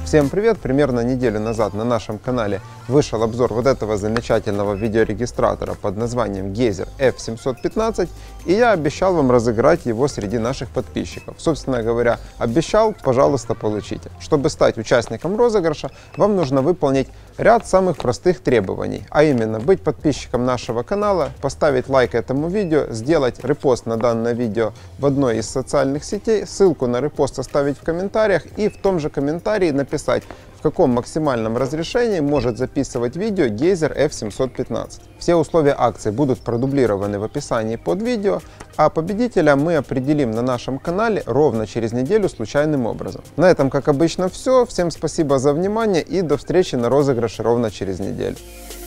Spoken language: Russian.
Всем привет! Примерно неделю назад на нашем канале вышел обзор вот этого замечательного видеорегистратора под названием Geyser F715, и я обещал вам разыграть его среди наших подписчиков. Собственно говоря, обещал, пожалуйста, получите. Чтобы стать участником розыгрыша, вам нужно выполнить ряд самых простых требований, а именно быть подписчиком нашего канала, поставить лайк этому видео, сделать репост на данное видео в одной из социальных сетей, ссылку на репост оставить в комментариях и в том же комментарии написать, в каком максимальном разрешении может записывать видео Geyser F715. Все условия акции будут продублированы в описании под видео, а победителя мы определим на нашем канале ровно через неделю случайным образом. На этом, как обычно, все. Всем спасибо за внимание и до встречи на розыгрыше ровно через неделю.